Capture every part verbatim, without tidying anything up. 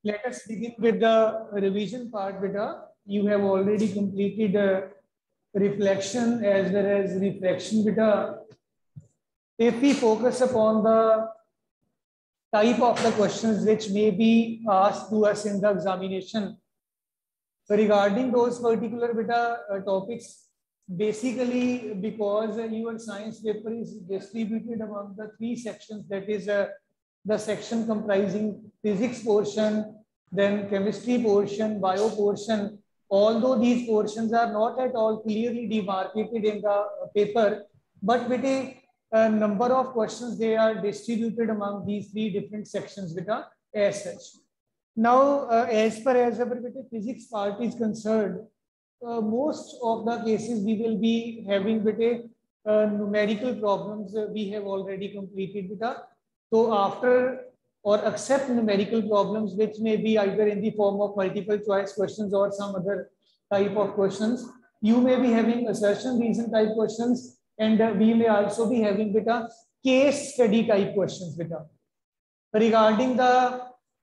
let us begin with the revision part, beta. You have already completed uh, reflection as well as reflection, beta. If we focus upon the type of the questions which may be asked to us in the examination, so regarding those particular beta uh, topics, basically because uh, your science paper is distributed among the three sections, that is uh, the section comprising physics portion, then chemistry portion, bio portion. Although these portions are not at all clearly demarcated in the paper, but with a, a number of questions, they are distributed among these three different sections beta as such. Now, uh, as far as our physics part is concerned, uh, most of the cases we will be having with a uh, numerical problems uh, we have already completed with a. So after or accept numerical problems, which may be either in the form of multiple choice questions or some other type of questions, you may be having assertion reason type questions, and uh, we may also be having with a case study type questions with a. Regarding the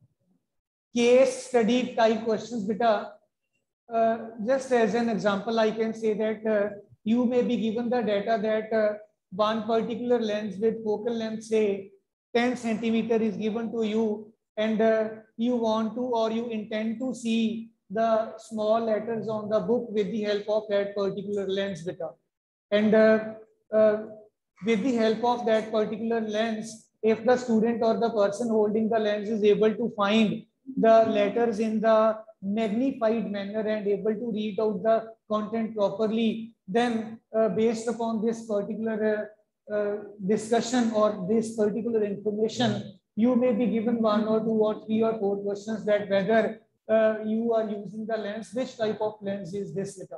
case study type questions, beta, uh, just as an example, I can say that uh, you may be given the data that uh, one particular lens with focal length, say ten centimeter, is given to you, and uh, you want to or you intend to see the small letters on the book with the help of that particular lens, beta. And uh, uh, with the help of that particular lens, if the student or the person holding the lens is able to find the letters in the magnified manner and able to read out the content properly, then uh, based upon this particular uh, uh, discussion or this particular information, you may be given one or two or three or four questions that whether uh, you are using the lens, which type of lens is this beta.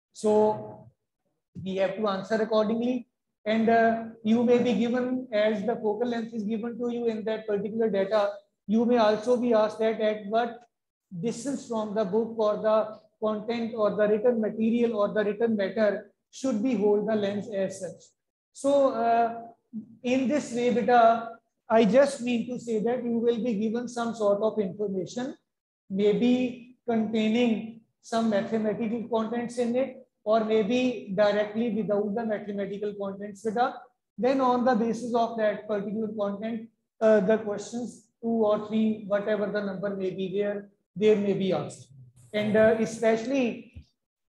So we have to answer accordingly, and uh, you may be given, as the focal length is given to you in that particular data, you may also be asked that at what distance from the book or the content or the written material or the written matter should we hold the lens as such. So uh, in this way, beta, I just mean to say that you will be given some sort of information, maybe containing some mathematical contents in it, or maybe directly without the mathematical contents, beta. Then on the basis of that particular content, uh, the questions two or three, whatever the number may be there, there may be asked. And uh, especially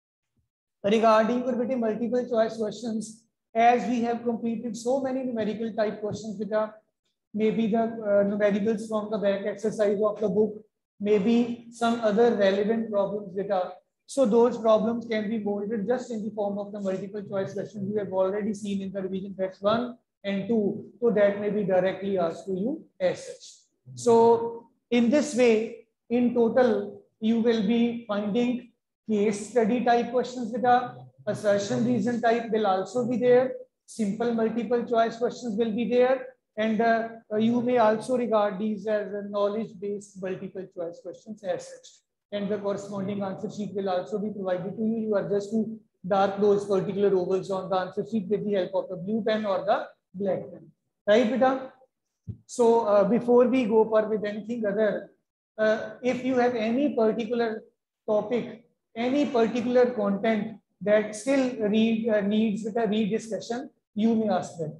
regarding multiple choice questions, as we have completed so many numerical type questions, beta, maybe the uh, numericals from the back exercise of the book, maybe some other relevant problems, beta. So those problems can be molded just in the form of the multiple choice questions you have already seen in the revision text one and two. So that may be directly asked to you as such. So in this way, in total, you will be finding case study type questions with a assertion reason type will also be there. Simple multiple choice questions will be there. And uh, you may also regard these as knowledge-based multiple choice questions as such. And the corresponding answer sheet will also be provided to you. You are just to dark those particular ovals on the answer sheet with the help of the blue pen or the black pen. Right, beta? So uh, before we go for with anything other, uh, if you have any particular topic, any particular content that still read, uh, needs with a rediscussion, you may ask them.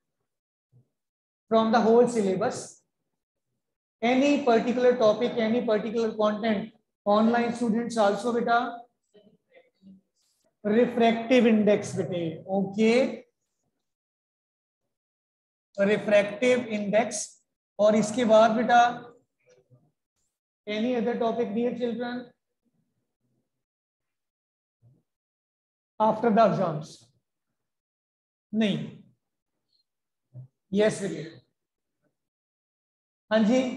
From the whole syllabus, any particular topic, any particular content, online students also beta, refractive index beta, okay. Refractive index, और इसके बाद बेटा any other topic, dear children, after the exams? नहीं. Yes, really. हाँ जी.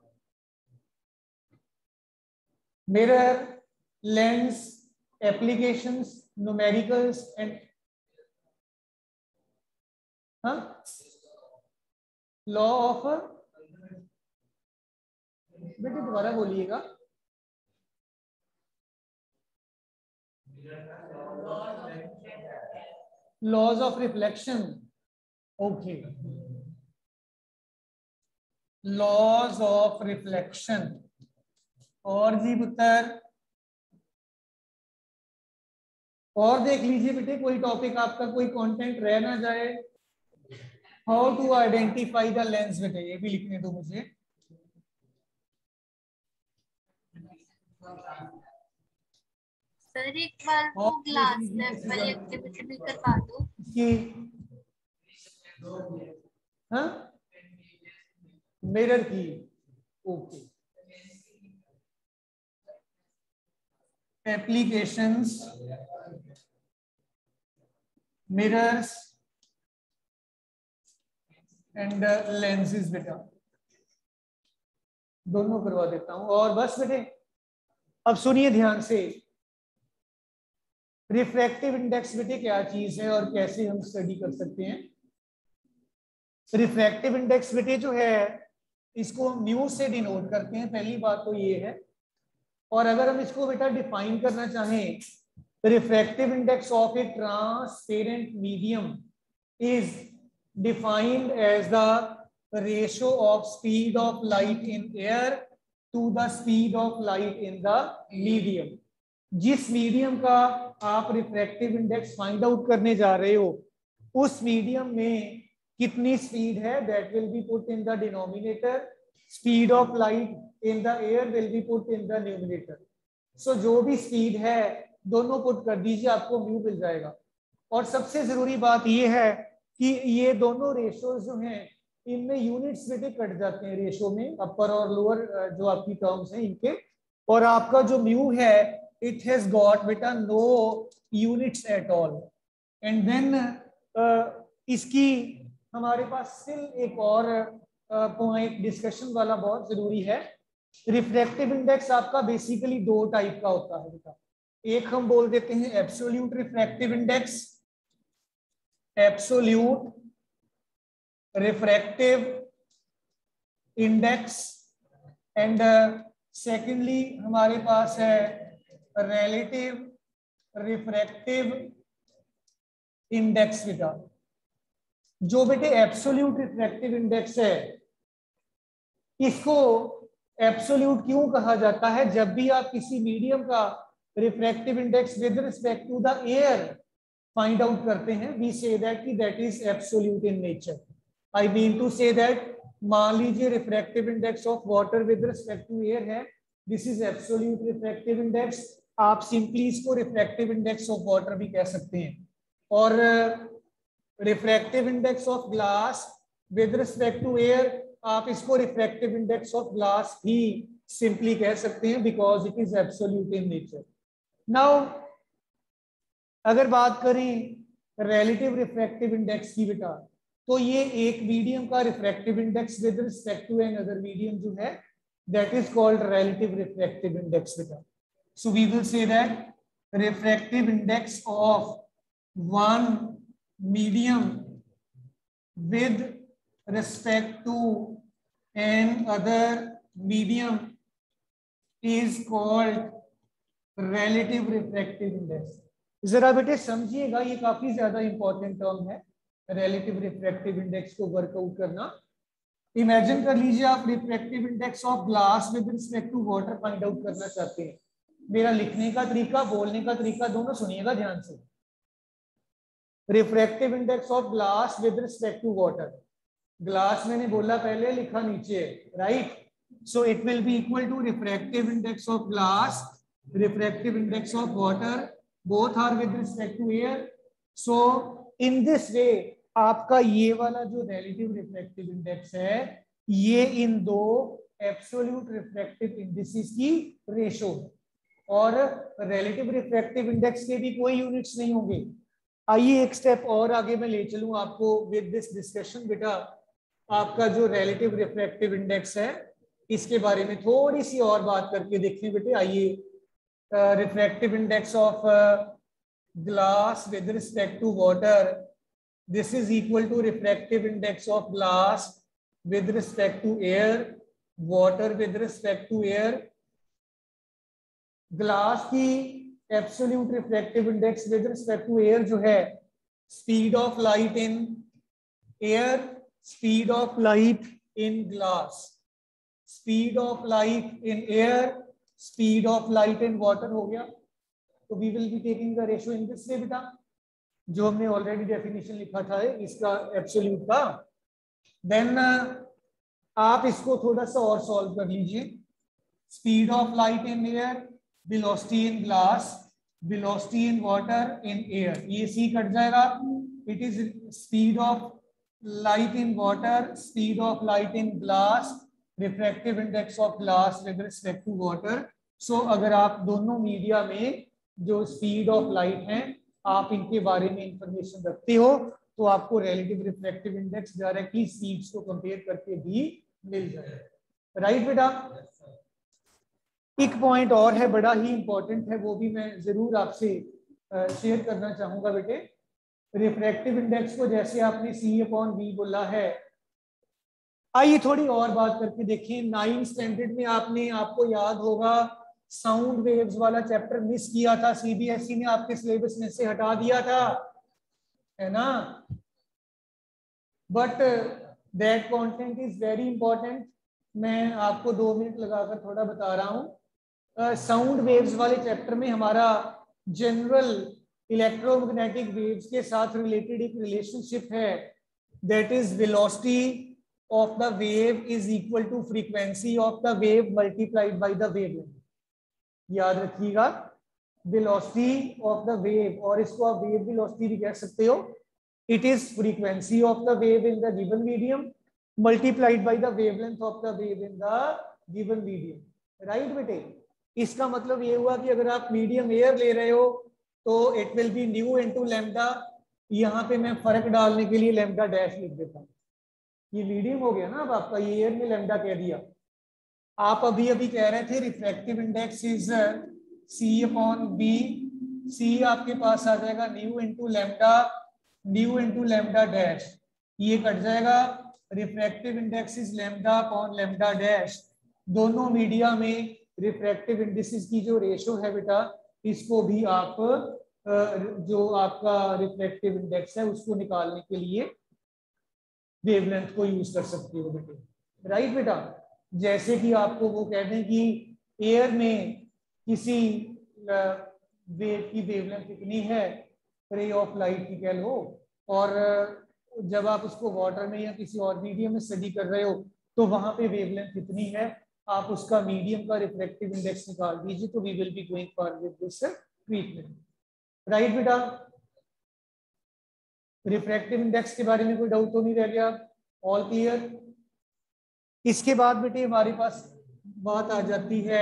Mirror, lens, applications, numericals and huh? Law of, बेटे दोबारा बोलिएगा. Laws of reflection, okay. Laws of reflection, और जी पुत्र, और देख लीजिए बेटे कोई टॉपिक आपका, कोई कंटेंट रह ना जाए। How to identify the lens बेटे, ये भी लिखने दो मुझे। सर एक बार वो ग्लास लैब वाली एक्टिविटी भी करवा दो कि हाँ मिरर की। Okay, applications mirrors and lenses बेटा, दोनों करवा देता हूं। और बस बेटे अब सुनिए ध्यान से, रिफ्रैक्टिव इंडेक्स बेटे क्या चीज है और कैसे हम स्टडी कर सकते हैं। रिफ्रैक्टिव इंडेक्स बेटे जो है इसको हम म्यू से डिनोट करते हैं, पहली बात तो ये है। और अगर हम इसको बेटा डिफाइन करना चाहें, refractive index of a transparent medium is defined as the ratio of speed of light in air to the speed of light in the medium. जिस मीडियम का आप रिफ्रैक्टिव इंडेक्स फाइंड आउट करने जा रहे हो, उस मीडियम में कितनी स्पीड है, that will be put in the denominator. Speed of light in the air will be put in the numerator. So जो भी स्पीड है दोनों पुट कर दीजिए, आपको म्यू मिल जाएगा। और सबसे जरूरी बात यह है कि ये दोनों रेशियोज जो हैं इनमें यूनिट्स बेटे कट जाते हैं, रेशियो में अपर और लोअर जो आपकी टर्म्स हैं इनके। और आपका जो म्यू है इट हैज गॉट बेटा no units at all. And then इसकी हमारे पास स्टिल एक और पॉइंट डिस्कशन वाला बहुत जरूरी है। रिफ्रैक्टिव इंडेक्स आपका बेसिकली दो टाइप का होता है बेटा। एक हम बोल देते हैं absolute refractive index, absolute refractive index. And secondly हमारे पास है रिलेटिव रिफ्रैक्टिव इंडेक्स बेटा। जो बेटे एब्सोल्यूट रिफ्रैक्टिव इंडेक्स है इसको एब्सोल्यूट क्यों कहा जाता है? जब भी आप किसी मीडियम का refractive index with respect to the air find out करते हैं, वी से दैट कि that is absolute in nature. I mean to say that, मान लीजिए refractive index of water with respect to air है, this is absolute refractive index. आप simply इसको refractive index of water भी कह सकते हैं। और refractive index of glass with respect to air, आप इसको रिफ्रैक्टिव इंडेक्स ऑफ ग्लास भी सिंपली कह सकते हैं because it is absolute in nature. Now अगर बात करें रिलेटिव रिफ्रैक्टिव इंडेक्स की बेटा, तो ये एक मीडियम का refractive index with respect to another medium जो है that is called relative refractive index बेटा। So we will say that refractive index of one medium with respect to an other medium is called relative refractive index। जरा बेटे समझिएगा, ये काफी ज्यादा important term है relative refractive index को work out करना। इमेजिन कर लीजिए आप refractive index of glass with respect to water find out करना चाहते हैं। मेरा लिखने का तरीका, बोलने का तरीका दोनों सुनिएगा ध्यान से। Refractive index of glass with respect to water, glass मैंने बोला पहले, लिखा नीचे, right? So it will be equal to refractive index of glass, refractive index of water, both are with respect to air. So in this way आपका ये वाला जो relative refractive index है ये इन दो एब्सोल्यूट रिफ्रैक्टिव इंडिसेस की ratio है। और रिलेटिव रिफ्रैक्टिव इंडेक्स के भी कोई यूनिट्स नहीं होंगे। आइए एक स्टेप और आगे मैं ले चलूं आपको विद दिस डिस्कशन बेटा। आपका जो रिलेटिव रिफ्रैक्टिव इंडेक्स है इसके बारे में थोड़ी सी और बात करके देखें बेटे। आइए, refractive index of glass with respect to water, this is equal to refractive index of glass with respect to air, water with respect to air. Glass की absolute refractive index with respect to air जो है speed of light in air, speed of light in glass, speed of light in air speed of light in water हो गया, तो we will be taking the ratio in this way बेटा, जो हमने already definition लिखा था इसका absolute का। देन आप इसको थोड़ा सा और सॉल्व कर लीजिए। Speed of light in air, velocity in glass, velocity in water in air, ये सी कट जाएगा। It is speed of light in water, speed of light in glass, refractive index of glass with respect to water. So अगर आप दोनों media में जो speed of light है आप इनके बारे में इंफॉर्मेशन रखते हो तो आपको relative refractive index directly speeds को कंपेयर करके भी मिल जाएगा। राइट बेटा, एक पॉइंट और है बड़ा ही इंपॉर्टेंट है, वो भी मैं जरूर आपसे शेयर करना चाहूंगा बेटे। रिफ्रैक्टिव इंडेक्स को जैसे आपने सी अपॉन वी बोला है, आइए थोड़ी और बात करके देखें। नाइन्थ स्टैंडर्ड में आपने, आपको याद होगा, साउंड वेव्स वाला चैप्टर मिस किया था, सीबीएसई ने आपके सिलेबस में से हटा दिया था, है ना। But that content is very important. मैं आपको दो मिनट लगाकर थोड़ा बता रहा हूँ। साउंड वेव्स वाले चैप्टर में हमारा जनरल इलेक्ट्रोमैग्नेटिक वेव्स के साथ रिलेटेड एक रिलेशनशिप है, that is velocity of the wave is equal to frequency of the wave multiplied by the wavelength. याद रखिएगा, वेलोसिटी ऑफ द वेव, और इसको आप वेव वेलोसिटी भी कह सकते हो, it is frequency of the wave in the given medium multiplied by the wavelength of the wave in the given medium. Right बेटे, इसका मतलब ये हुआ कि अगर आप मीडियम एयर ले रहे हो तो it will be nu into lambda. यहाँ पे मैं फर्क डालने के लिए लैम्डा डैश लिख देता हूँ, ये मीडियम हो गया ना अब आपका, ये एयर में लैम्डा कह दिया। आप अभी अभी कह रहे थे refractive index is c upon b, c आपके पास आ जाएगा nu into lambda, nu into lambda dash, ये कट जाएगा। Refractive index is lambda upon lambda dash. दोनों मीडिया में रिफ्रैक्टिव इंडेक्सेस की जो रेशो है बेटा, इसको भी आप जो आपका रिफ्रैक्टिव इंडेक्स है उसको निकालने के लिए वेवलेंथ को यूज कर सकते हो बेटे। राइट बेटा, जैसे कि आपको वो कह दें कि एयर में किसी वेव की वेवलेंथ कितनी है, रे ऑफ लाइट की कह लो, और जब आप उसको वाटर में या किसी और मीडियम में स्टडी कर रहे हो तो वहां पे वेवलेंथ कितनी है, आप उसका मीडियम का रिफ्रैक्टिव इंडेक्स निकाल दीजिए, तो we will be going for with this treatment. Right बेटा, रिफ्रैक्टिव इंडेक्स के बारे में कोई डाउट तो नहीं रह गया, ऑल क्लियर। इसके बाद बेटे हमारे पास बात आ जाती है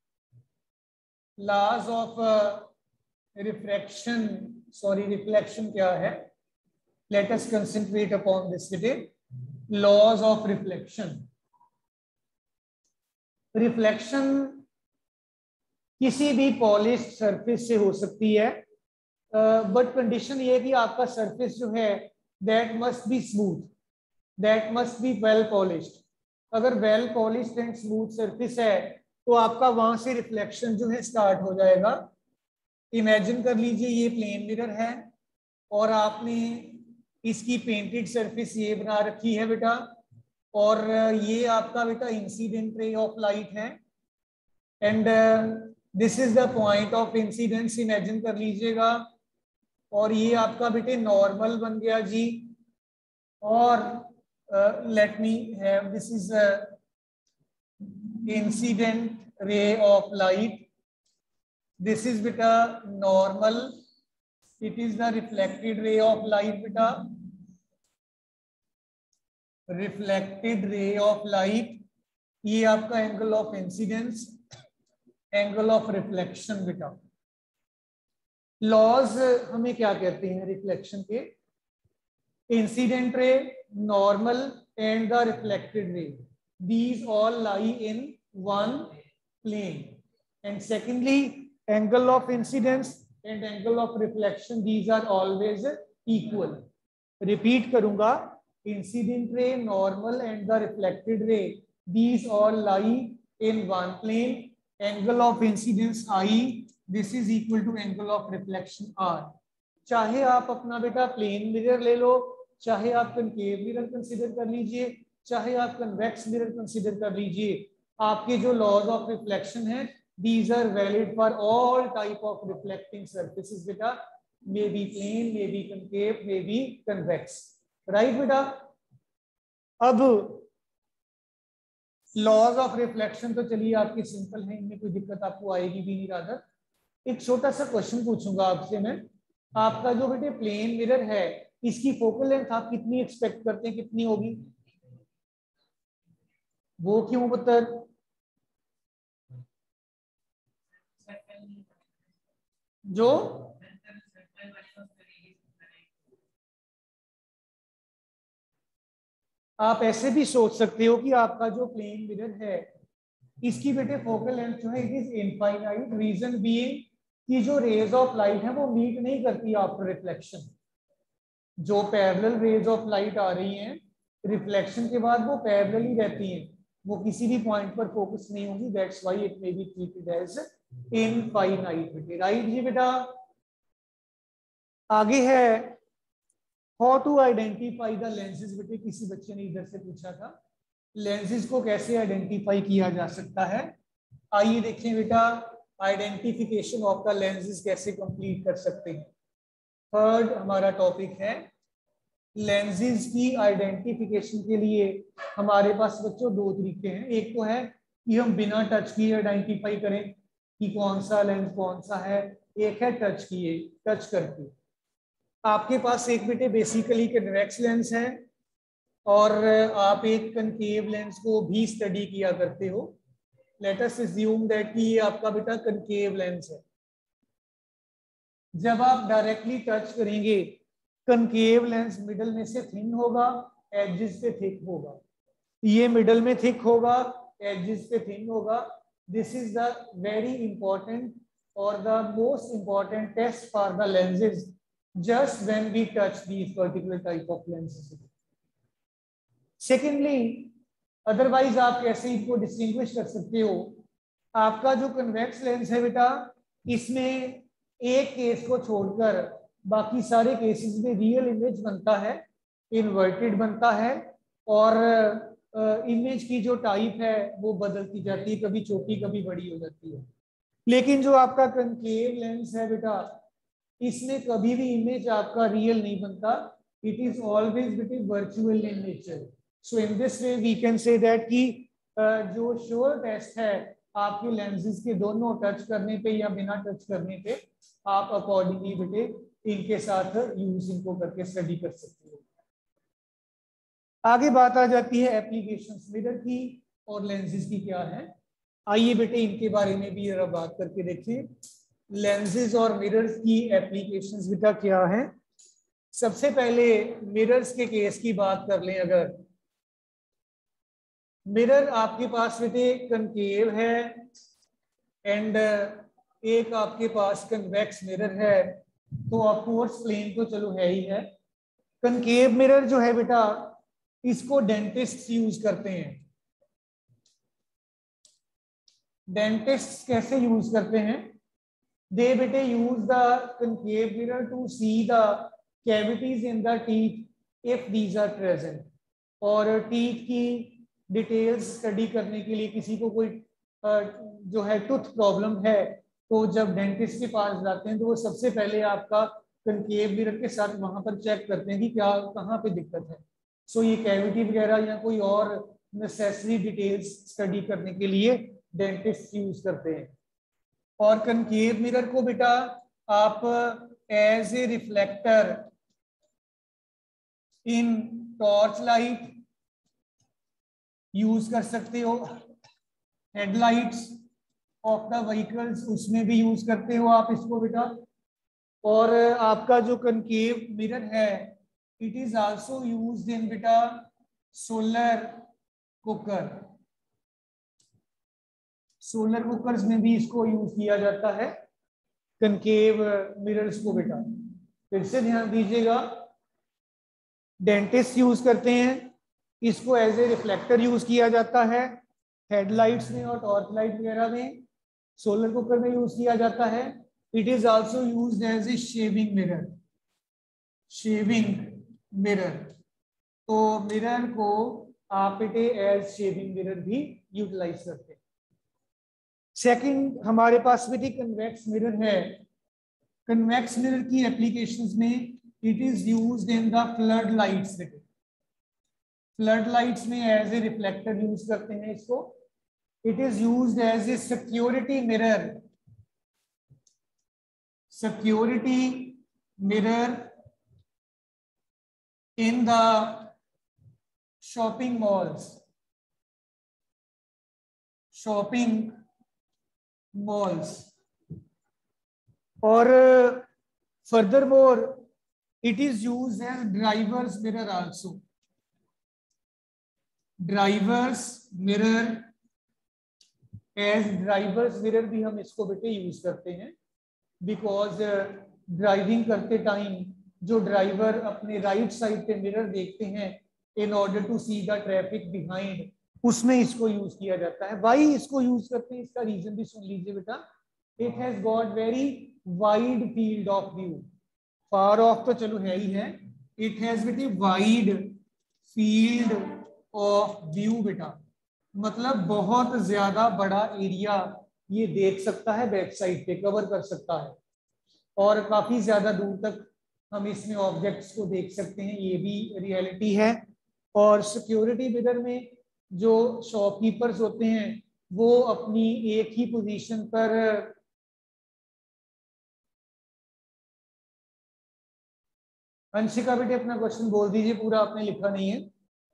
laws of refraction, sorry reflection क्या है, let us concentrate upon this बेटे, लॉज ऑफ रिफ्लेक्शन। रिफ्लेक्शन किसी भी पॉलिश्ड सरफेस से हो सकती है, बट uh, कंडीशन ये है कि आपका सरफेस जो है that must be smooth, that must be well polished. अगर well polished and smooth surface है तो आपका वहां से रिफ्लेक्शन जो है स्टार्ट हो जाएगा। इमेजिन कर लीजिए ये प्लेन मिरर है और आपने इसकी पेंटेड सरफेस ये बना रखी है बेटा, और ये आपका बेटा इंसिडेंट रे ऑफ लाइट है, and this is the point of incidence, imagine कर लीजिएगा। और ये आपका बेटे नॉर्मल बन गया जी, और let me have this is incident ray of light, this is बेटा normal, it is the reflected ray of light बेटा, रिफ्लेक्टेड रे ऑफ लाइट, ये आपका angle of incidence, angle of reflection बेटा। लॉज हमें क्या कहते हैं रिफ्लेक्शन के, incident ray, normal and the reflected ray, these all lie in one plane, and secondly angle of incidence and angle of reflection, these are always equal। repeat करूंगा, incident ray, normal and the reflected ray, these all lie in one plane, angle of incidence I, this is equal to angle of reflection R। चाहे आप अपना बेटा plane mirror ले लो, चाहे आप concave mirror consider कर लीजिए, चाहे आप कन्वेक्स मिरर कंसीडर कर लीजिए, आपके जो लॉज ऑफ रिफ्लेक्शन है These are valid for all type of reflecting surfaces beta, may be plane, may be concave, may be convex, right beta. अब लॉज ऑफ रिफ्लेक्शन तो चलिए आपके सिंपल है, इनमें कोई दिक्कत आपको आएगी भी नहीं। रादर एक छोटा सा क्वेश्चन पूछूंगा आपसे मैं, आपका जो बेटे प्लेन मिरर है इसकी फोकल लेंथ आप कितनी एक्सपेक्ट करते हैं, कितनी होगी? वो क्यों पुत्र? जो आप ऐसे भी सोच सकते हो कि आपका जो प्लेन मिरर है इसकी बेटे फोकल लेंथ जो है it is infinite, reason being कि जो रेज ऑफ लाइट है वो मीट नहीं करती आफ्टर रिफ्लेक्शन। जो पैरेलल रेज ऑफ लाइट आ रही हैं रिफ्लेक्शन के बाद वो पैरेलल ही रहती हैं, वो किसी भी पॉइंट पर फोकस नहीं होंगी, that's why it may be treated as infinite बेटे, राइट जी बेटा। आगे है how to identify the lenses बेटे, किसी बच्चे ने इधर से पूछा था लेंसेज को कैसे आइडेंटिफाई किया जा सकता है। आइए देखें बेटा आइडेंटिफिकेशन ऑफ द लेंसेज कैसे कंप्लीट कर सकते हैं। थर्ड हमारा टॉपिक है लेंसेज की आइडेंटिफिकेशन के लिए हमारे पास बच्चों दो तरीके हैं। एक तो है कि हम बिना टच किए आइडेंटिफाई करें कि कौन सा लेंस कौन सा है, एक है टच किए, टच करके। आपके पास एक बेटे बेसिकली कन्वेक्स लेंस है और आप एक कनकेव लेंस को भी स्टडी किया करते हो। लेट अस अज्यूम दैट कि ये आपका बेटा कनकेव लेंस है। जब आप डायरेक्टली टच करेंगे कनकेव लेंस मिडल में से थिन होगा, एजेस पे थिक होगा, ये मिडल में थिक होगा, एजेस पे थिन होगा। This is the very important और the most important test for the lenses just when we touch these particular type of lenses. Secondly, otherwise आप कैसे इनको डिस्टिंग्विश कर सकते हो? आपका जो कन्वेक्स लेंस है बेटा इसमें एक केस को छोड़कर बाकी सारे केसेस में रियल इमेज बनता है, इन्वर्टेड बनता है और इमेज uh, की जो टाइप है वो बदलती जाती है, कभी छोटी कभी बड़ी हो जाती है। लेकिन जो आपका कनकेव लेंस है बेटा इसमें कभी भी इमेज आपका रियल नहीं बनता, it is always bit virtual in nature. So in this way we can say that कि जो श्योर टेस्ट है आपके लेंसेज के दोनों टच करने पे या बिना टच करने पे आप अकॉर्डिंगली बेटे इनके साथ यूज इनको करके स्टडी कर सकते हो। आगे बात आ जाती है एप्लीकेशंस मिरर की और लेंसेज की क्या है। आइए बेटे इनके बारे में भी जरा बात करके देखें। लेंसेज और मिरर्स की एप्लीकेशंस बेटा क्या है। सबसे पहले मिरर्स के केस की बात कर लें। अगर मिरर आपके पास बेटे कनकेव है एंड एक आपके पास कन्वेक्स मिरर है तो ऑफ कोर्स प्लेन तो चलो है ही है। कनकेव मिरर जो है बेटा इसको डेंटिस्ट यूज करते हैं। डेंटिस्ट कैसे यूज करते हैं? They बेटे use the concave mirror to see the cavities in the teeth if these are present। और teeth की डिटेल्स स्टडी करने के लिए किसी को कोई जो है टूथ प्रॉब्लम है तो जब डेंटिस्ट के पास जाते हैं तो वो सबसे पहले आपका concave mirror के साथ वहां पर चेक करते हैं कि क्या कहाँ पे दिक्कत है। सो ये कैविटी वगैरह या कोई और नेसेसरी डिटेल्स स्टडी करने के लिए डेंटिस्ट यूज करते हैं। और कनकेव मिरर को बेटा आप as a reflector in torch light use कर सकते हो, हेडलाइट्स ऑफ द व्हीकल्स उसमें भी यूज करते हो आप इसको बेटा। और आपका जो कनकेव मिरर है it is also used in बेटा सोलर कुकर। सोलर कुकर्स में भी इसको यूज किया जाता है कनकेव मिरर्स को बेटा। फिर से ध्यान दीजिएगा, डेंटिस्ट यूज करते हैं इसको, एज ए रिफ्लेक्टर यूज किया जाता है हेडलाइट्स में और टॉर्च लाइट वगैरह में, सोलर कुकर में यूज किया जाता है। It is also used as a shaving mirror. Shaving mirror तो मिरर को आप इट एज शेविंग मिरर भी यूटिलाइज करते हैं। सेकंड हमारे पास भी कन्वेक्स मिरर है। कन्वेक्स मिरर की एप्लीकेशंस में it is used in the flood lights. Flood lights में एज ए रिफ्लेक्टर यूज करते हैं इसको। It is used as a security mirror, security mirror in the shopping malls, shopping malls. और further more it is used as drivers mirror also. Drivers mirror, as drivers mirror भी हम इसको बेटे use करते हैं, बिकॉज ड्राइविंग करते time जो driver अपने राइट साइड पे मिरर देखते हैं in order to see the traffic behind, उसमें इसको यूज किया जाता है। वाई इसको यूज करते हैं इसका रीजन भी सुन लीजिए बेटा। It has got very wide field of view. Far off तो चलो है ही है, इट हैज बेटे वाइड फील्ड ऑफ व्यू बेटा, मतलब बहुत ज्यादा बड़ा एरिया ये देख सकता है, बैक साइड पे कवर कर सकता है, और काफी ज्यादा दूर तक हम इसमें ऑब्जेक्ट्स को देख सकते हैं, ये भी रियलिटी है। और सिक्योरिटी मिरर में जो शॉपकीपर्स होते हैं वो अपनी एक ही पोजीशन पर अंशिका बेटे अपना क्वेश्चन बोल दीजिए पूरा, आपने लिखा नहीं है।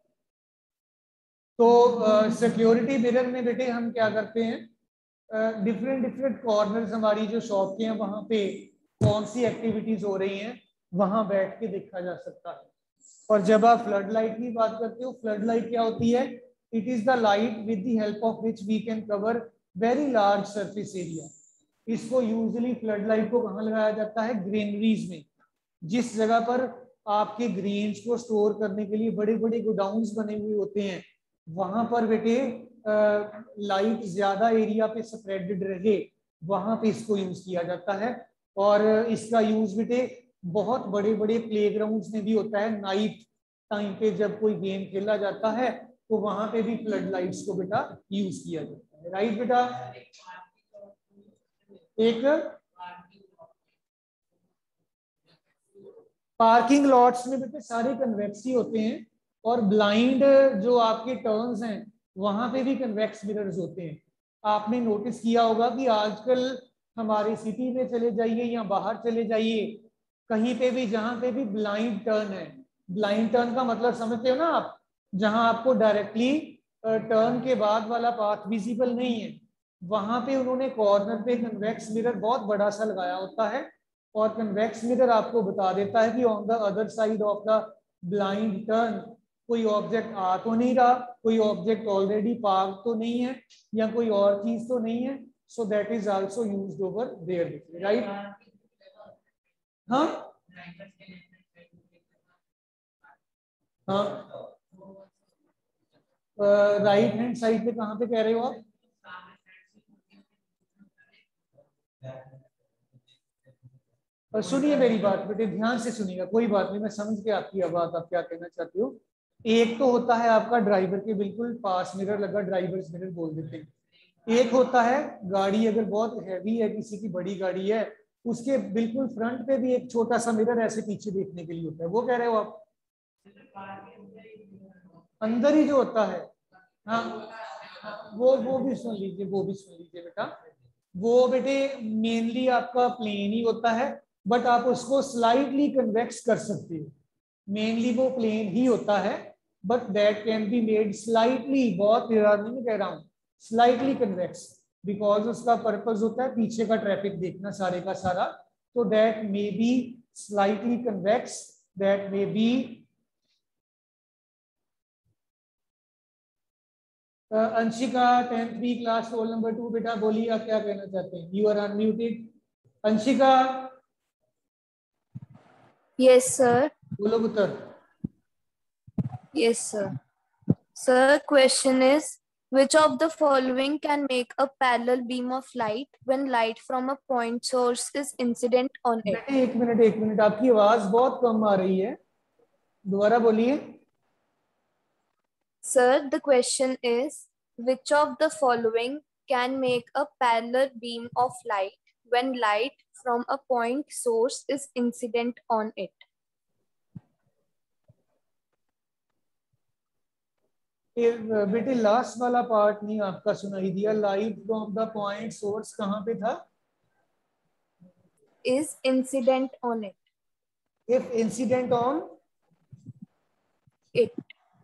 तो सिक्योरिटी uh, मिरर में बेटे हम क्या करते हैं, डिफरेंट डिफरेंट कॉर्नर्स हमारी जो शॉप के हैं वहां पे कौन सी एक्टिविटीज हो रही हैं वहां बैठ के देखा जा सकता है। और जब आप फ्लड लाइट की बात करते हो, फ्लड लाइट क्या होती है? It is the light with the help of which we can cover very large surface area. इसको यूजुअली फ्लड लाइट को कहाँ लगाया जाता है? ग्रीनरीज में। जिस जगह पर आपके ग्रीन्स को स्टोर करने के लिए बड़े बड़े गोडाउन्स बने हुए होते हैं, वहां पर बेटे लाइट ज्यादा एरिया पे स्प्रेडेड रहे, वहां पे इसको यूज किया जाता है। और इसका यूज बेटे बहुत बड़े बड़े प्लेग्राउंड्स में भी होता है। नाइट टाइम पे जब कोई गेम खेला जाता है तो वहां पे भी फ्लड लाइट्स को बेटा यूज किया जाता है। राइट बेटा। एक पार्किंग लॉट्स में बेटे सारे कन्वेक्स ही होते हैं, और ब्लाइंड जो आपके टर्न्स हैं वहां पे भी कन्वेक्स मिरर्स होते हैं। आपने नोटिस किया होगा कि आजकल हमारे सिटी में चले जाइए या बाहर चले जाइए, कहीं पे भी जहां पे भी ब्लाइंड टर्न है, ब्लाइंड टर्न का मतलब समझते हो ना आप, जहां आपको डायरेक्टली टर्न के बाद वाला पाथ विजिबल नहीं है, वहां पे उन्होंने कॉर्नर पे कन्वेक्स मिरर बहुत बड़ा सा लगाया होता है। और कन्वेक्स मिरर आपको बता देता है कि on the other side of the blind turn कोई ऑब्जेक्ट आ तो नहीं रहा, कोई ऑब्जेक्ट ऑलरेडी पार्क तो नहीं है, या कोई और चीज तो नहीं है। So that is also used over there. Right. हाँ हाँ, राइट हैंड साइड पे कहाँ पे कह रहे हो आप? सुनिए मेरी बात बेटे, ध्यान से सुनिएगा, कोई बात नहीं, मैं समझ के आपकी बात आप क्या कहना चाहती हो। एक तो होता है आपका ड्राइवर के बिल्कुल पास मिरर लगा, ड्राइवर्स मिरर बोल देते हैं। एक होता है गाड़ी अगर बहुत हैवी है, किसी की बड़ी गाड़ी है, उसके बिल्कुल फ्रंट पे भी एक छोटा सा मिरर ऐसे पीछे देखने के लिए होता है, वो कह रहे हो आप? अंदर ही जो होता है, हाँ वो वो भी सुन लीजिए, वो भी सुन लीजिए बेटा। वो बेटे मेनली आपका प्लेन ही होता है, बट आप उसको स्लाइटली कन्वेक्स कर सकते हो। मेनली वो प्लेन ही होता है, but that can be made slightly, बहुत नहीं कह रहा हूँ, स्लाइटली कन्वेक्स, बिकॉज उसका पर्पस होता है पीछे का ट्रैफिक देखना सारे का सारा। तो that may be slightly convex, that may be. Anshika tenth B class roll number two, बेटा बोलिए आप क्या कहना चाहते हैं? You are unmuted. Anshika. Yes sir. बोलो पुत्र। Yes sir. Sir question is which of the following can make a parallel beam of light when light from a point source is incident on it? बेटे एक minute एक minute, आपकी आवाज बहुत कम आ रही है, दोबारा बोलिए। Sir, the question is which of the following can make a parallel beam of light when light from a point source is incident on it? बेटे लास्ट वाला पार्ट नहीं आपका सुनाई दिया. Light from the point source कहाँ पे था? Is incident on it. If incident on it.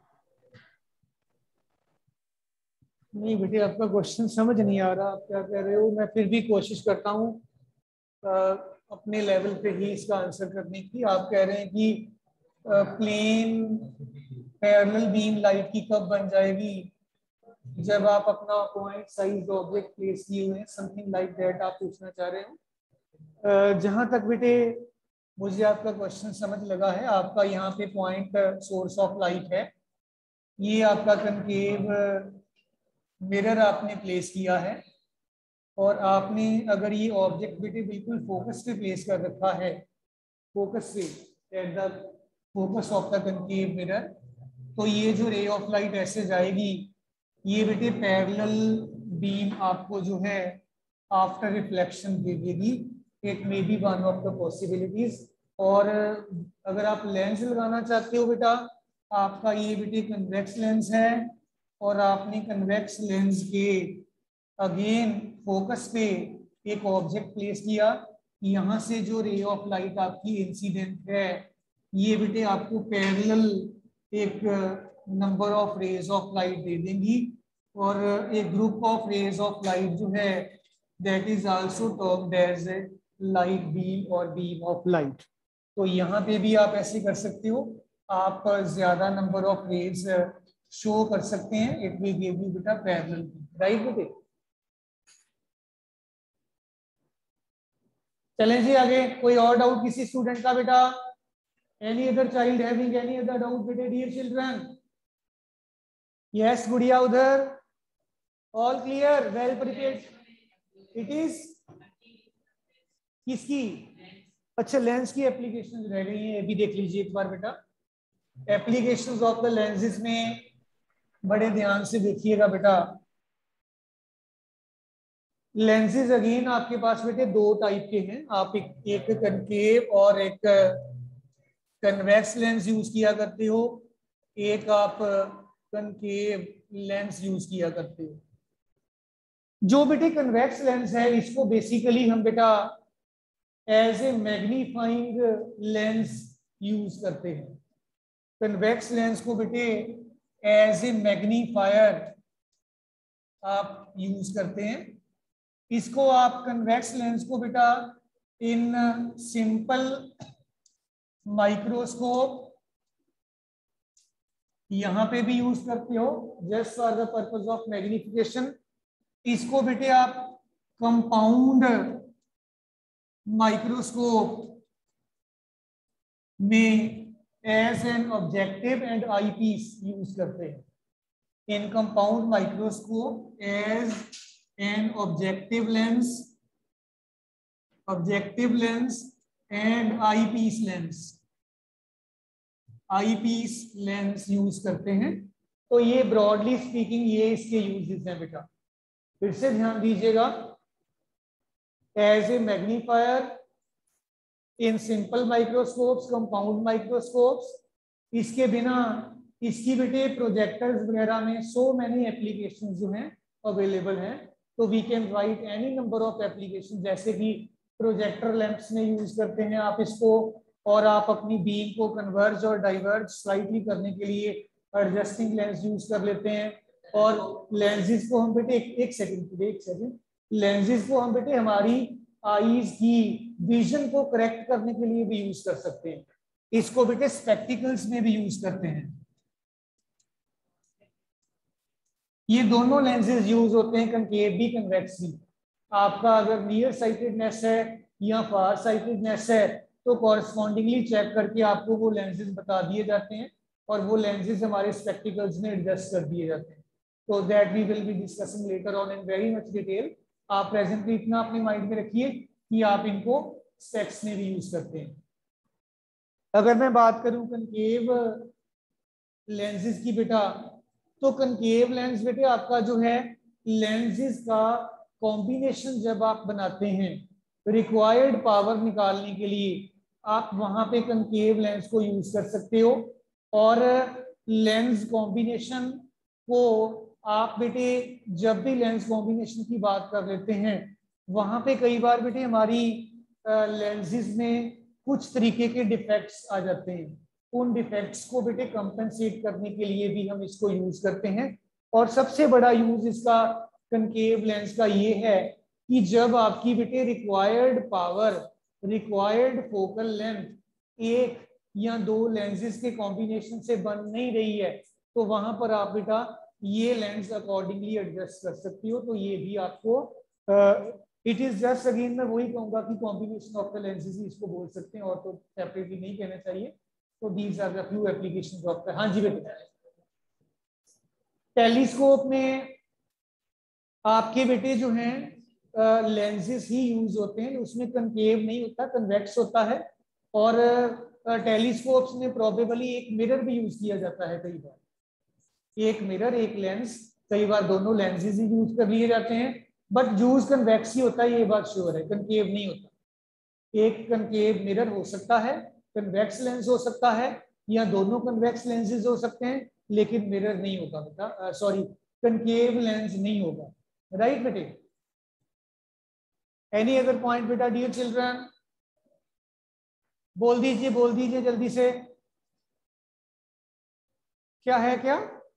नहीं बेटे, आपका क्वेश्चन समझ नहीं आ रहा, आप क्या कह रहे हो. मैं फिर भी कोशिश करता हूँ अपने लेवल पे ही इसका आंसर करने की. आप कह रहे हैं कि प्लेन पैरेलल बीम लाइट की कब बन जाएगी? जब आप अपना पॉइंट साइज ऑब्जेक्ट प्लेस किए हुए हैं, समथिंग लाइक दैट आप पूछना चाह रहे हो. जहां तक बेटे मुझे आपका क्वेश्चन समझ लगा है, आपका यहाँ पे पॉइंट सोर्स ऑफ लाइट है, ये आपका कनकेव मिरर आपने प्लेस किया है, और आपने अगर ये ऑब्जेक्ट बेटे बिल्कुल फोकस पे प्लेस कर रखा है, फोकस पे at the focus of the concave mirror, तो ये जो रे ऑफ लाइट ऐसे जाएगी, ये बेटे पैरेलल बीम आपको जो है आफ्टर रिफ्लेक्शन दे देगी. It may be one of the possibilities. और अगर आप लेंस लगाना चाहते हो बेटा, आपका ये बेटे कन्वेक्स लेंस है, और आपने कन्वेक्स लेंस के अगेन फोकस पे एक ऑब्जेक्ट प्लेस किया. यहाँ से जो रे ऑफ लाइट आपकी इंसिडेंट है, ये बेटे आपको पैरेलल एक number of rays of light दे देंगी, और एक group of rays of light जो है that is also termed as light beam और बीम ऑफ लाइट. तो यहाँ पे भी आप ऐसे कर सकते हो, आप ज्यादा नंबर ऑफ रेज शो कर सकते हैं. इट विल गिव यू बेटा पैरेलल, राइट बेटे. चलें जी आगे. कोई और डाउट किसी स्टूडेंट का बेटा? Any other child having any other doubt बेटे? डियर चिल्ड्रन, यस गुड़िया उधर, all clear, well prepared. It is किसकी? अच्छा, लेंस की एप्लीकेशंस रह गई हैं, ये भी देख लीजिए एक बार बेटा. एप्लीकेशंस ऑफ द लेंसेज में बड़े ध्यान से देखिएगा बेटा. लेंसेज अगेन आपके पास बेटे दो टाइप के हैं. आप एक एक कनकेव और एक कन्वेक्स लेंस यूज किया करते हो, एक आप कनकेव लेंस यूज किया करते हो. जो बेटे कन्वेक्स लेंस है, इसको बेसिकली हम बेटा as a magnifying lens use करते हैं. कन्वेक्स लेंस को बेटे एज ए मैग्नीफायर आप यूज करते हैं. इसको आप कन्वेक्स लेंस को बेटा इन सिंपल माइक्रोस्कोप यहां पे भी यूज करते हो just for the purpose of magnification. इसको बेटे आप कंपाउंड माइक्रोस्कोप में as an objective and eyepiece use करते हैं. In compound microscope as an objective lens, objective lens and eyepiece lens, eyepiece lens use करते हैं. तो ये ब्रॉडली स्पीकिंग ये इसके यूजेस हैं बेटा. फिर से ध्यान दीजिएगा, as a magnifier in simple microscopes, compound microscopes. इसके बिना इसकी बेटे प्रोजेक्टर्स वगैरह में सो मैनी एप्लीकेशन जो हैं अवेलेबल हैं. तो we can write any number of application, जैसे कि प्रोजेक्टर लैंप्स में यूज करते हैं आप इसको, और आप अपनी बीम को कन्वर्ज और डाइवर्ज स्लाइटली करने के लिए एडजस्टिंग लेंस यूज कर लेते हैं. और लेंसेज को हम बेटे एक, एक सेकंड एक सेकंड लेंसेज को हम बेटे हमारी आईज की विजन को करेक्ट करने के लिए भी यूज कर सकते हैं. इसको बेटे स्पेक्टिकल्स में भी यूज करते हैं. ये दोनों लेंसेज यूज होते हैं, कनकेव भी कन्वेक्स भी. आपका अगर नियर साइटेडनेस है या फार साइटेडनेस है, तो कॉरस्पॉन्डिंगली चेक करके आपको वो लेंसेज बता दिए जाते हैं, और वो लेंसेज हमारे स्पेक्टिकल्स में एडजस्ट कर दिए जाते हैं. तो that we will be discussing later on in very much detail. आप प्रेजेंटली इतना अपने माइंड में रखिए कि आप इनको स्पेक्स में भी यूज करते हैं. अगर मैं बात करूं कनकेव लेंसेज की बेटा, तो कनकेव लेंस बेटे आपका जो है लेंसेज का कॉम्बिनेशन जब आप बनाते हैं रिक्वायर्ड पावर निकालने के लिए आप वहां पे कनकेव लेंस को यूज कर सकते हो। और लेंस कॉम्बिनेशन को आप बेटे जब भी लेंस कॉम्बिनेशन की बात कर लेते हैं वहां पे कई बार बेटे हमारी लेंसेज में कुछ तरीके के डिफेक्ट्स आ जाते हैं। उन डिफेक्ट्स को बेटे कंपनसेट करने के लिए भी हम इसको यूज करते हैं। और सबसे बड़ा यूज इसका कनकेव लेंस का ये है कि जब आपकी बेटे required power, required focal length एक या दो लेंसेज के कॉम्बिनेशन से बन नहीं रही है तो वहां पर आप बेटा ये लेंस अकॉर्डिंगली एडजस्ट कर सकती हो। तो ये भी आपको इट इज जस्ट अगेन मैं वही कहूंगा कि कॉम्बिनेशन ऑफ द लेंसेज इसको बोल सकते हैं और तो सेपरेटली नहीं कहना चाहिए। तो these are the few applications of the. हाँ जी बेटा, टेलीस्कोप में आपके बेटे जो हैं लेंसेज ही यूज होते हैं, उसमें कनकेव नहीं होता, कन्वेक्स होता है। और टेलीस्कोप्स में प्रोबेबली एक मिरर भी यूज किया जाता है। कई बार एक मिरर एक लेंस, कई बार दोनों लेंसेज ही यूज कर लिए जाते हैं, बट यूज कन्वेक्स ही होता है, ये बात श्योर है, कनकेव नहीं होता। एक कनकेव मिरर हो सकता है, कन्वेक्स लेंस हो सकता है, या दोनों कन्वेक्स लेंसेज हो सकते हैं, लेकिन मिरर नहीं होगा बेटा, सॉरी कनकेव लेंस नहीं होगा। राइट बेटे? एनी अदर पॉइंट बेटा डियर चिल्ड्रन? बोल दीजिए बोल दीजिए जल्दी से, क्या है क्या?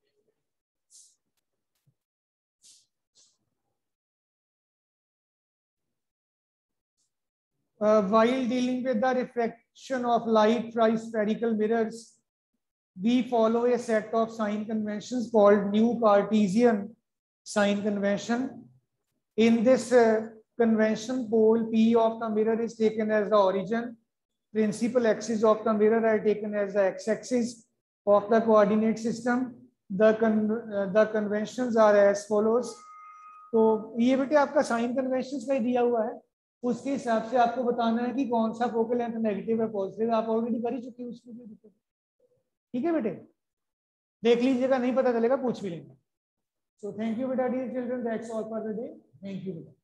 Uh, while dealing with the refraction of light from spherical mirrors, we follow a set of sign conventions called new Cartesian sign convention. In this uh, convention, pole P of the mirror is taken as the origin. Principal axis of the mirror are taken as the x-axis of the coordinate system. The con uh, the conventions are as follows. तो ये बेटे आपका sign convention का ही दिया हुआ है, उसके हिसाब से आपको बताना है कि कौन सा फोकल लेंथ नेगेटिव है पॉजिटिव। आप ऑलरेडी कर ही चुके हैं उसमें भी दिक्कत। ठीक है बेटे, देख लीजिएगा, नहीं पता चलेगा पूछ भी लेंगे। सो थैंक यू बेटा dear children, that's all for the day. Thank you बेटा।